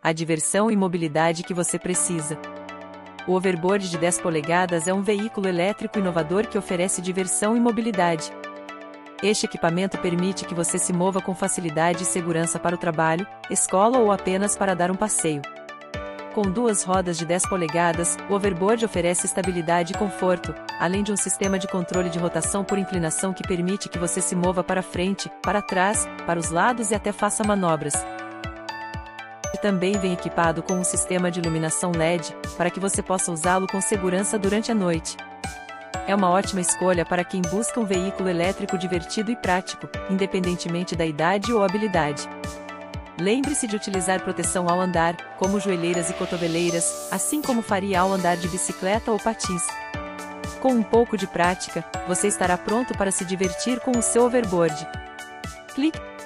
a diversão e mobilidade que você precisa. O Overboard de 10 polegadas é um veículo elétrico inovador que oferece diversão e mobilidade. Este equipamento permite que você se mova com facilidade e segurança para o trabalho, escola ou apenas para dar um passeio. Com duas rodas de 10 polegadas, o Overboard oferece estabilidade e conforto, além de um sistema de controle de rotação por inclinação que permite que você se mova para frente, para trás, para os lados e até faça manobras. E também vem equipado com um sistema de iluminação LED, para que você possa usá-lo com segurança durante a noite. É uma ótima escolha para quem busca um veículo elétrico divertido e prático, independentemente da idade ou habilidade. Lembre-se de utilizar proteção ao andar, como joelheiras e cotoveleiras, assim como faria ao andar de bicicleta ou patins. Com um pouco de prática, você estará pronto para se divertir com o seu overboard. Clique